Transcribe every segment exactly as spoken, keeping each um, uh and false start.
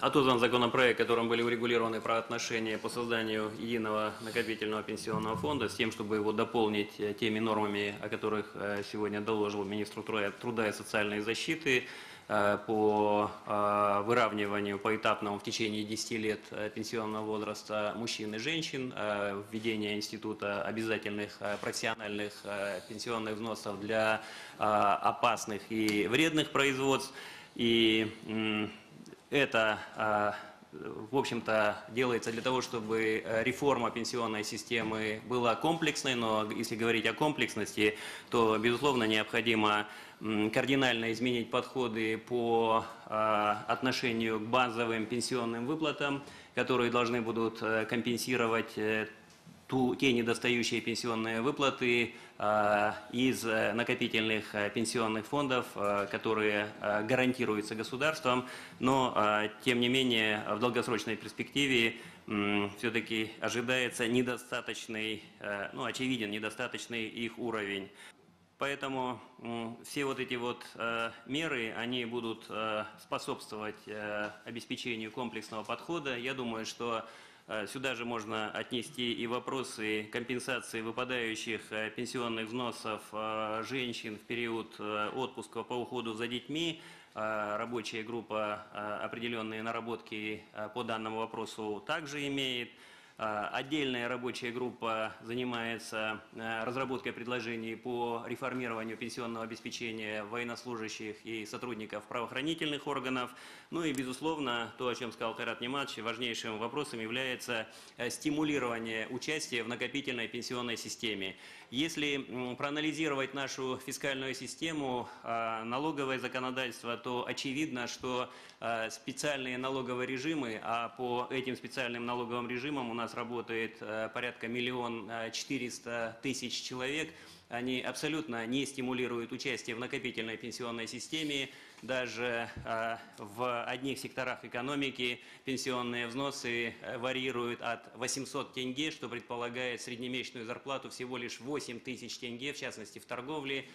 Отозван законопроект, которым были урегулированы правоотношения по созданию единого накопительного пенсионного фонда, с тем, чтобы его дополнить теми нормами, о которых сегодня доложил министр труда и социальной защиты, по выравниванию поэтапному в течение десяти лет пенсионного возраста мужчин и женщин, введение института обязательных профессиональных пенсионных взносов для опасных и вредных производств. И это, в общем-то, делается для того, чтобы реформа пенсионной системы была комплексной, но если говорить о комплексности, то, безусловно, необходимо кардинально изменить подходы по отношению к базовым пенсионным выплатам, которые должны будут компенсировать ту, те недостающие пенсионные выплаты из накопительных пенсионных фондов, которые гарантируются государством, но, тем не менее, в долгосрочной перспективе все-таки ожидается недостаточный, ну, очевиден недостаточный их уровень. Поэтому все вот эти вот меры, они будут способствовать обеспечению комплексного подхода. Я думаю, что сюда же можно отнести и вопросы компенсации выпадающих пенсионных взносов женщин в период отпуска по уходу за детьми. Рабочая группа определенные наработки по данному вопросу также имеет. Отдельная рабочая группа занимается разработкой предложений по реформированию пенсионного обеспечения военнослужащих и сотрудников правоохранительных органов. Ну и, безусловно, то, о чем сказал Кайрат Нематович, важнейшим вопросом является стимулирование участия в накопительной пенсионной системе. Если проанализировать нашу фискальную систему, налоговое законодательство, то очевидно, что специальные налоговые режимы, а по этим специальным налоговым режимам у нас работает порядка миллиона четырёхсот тысяч человек, они абсолютно не стимулируют участие в накопительной пенсионной системе. Даже в одних секторах экономики пенсионные взносы варьируют от восьмисот тенге, что предполагает среднемесячную зарплату всего лишь восемь тысяч тенге, в частности в торговле,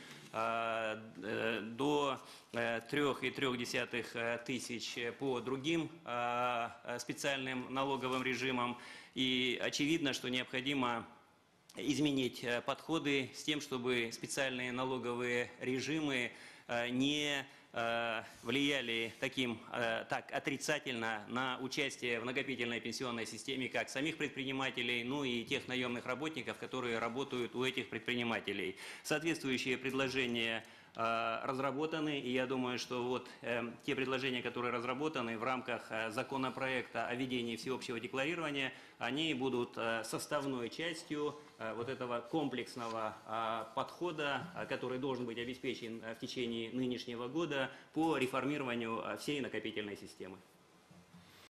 до трёх и трёх десятых тысяч по другим специальным налоговым режимам. И очевидно, что необходимо изменить подходы с тем, чтобы специальные налоговые режимы не влияли таким, так отрицательно на участие в накопительной пенсионной системе как самих предпринимателей, ну и тех наемных работников, которые работают у этих предпринимателей. Соответствующие предложения разработаны, и я думаю, что вот э, те предложения, которые разработаны в рамках э, законопроекта о ведении всеобщего декларирования, они будут э, составной частью э, вот этого комплексного э, подхода, э, который должен быть обеспечен э, в течение нынешнего года по реформированию э, всей накопительной системы.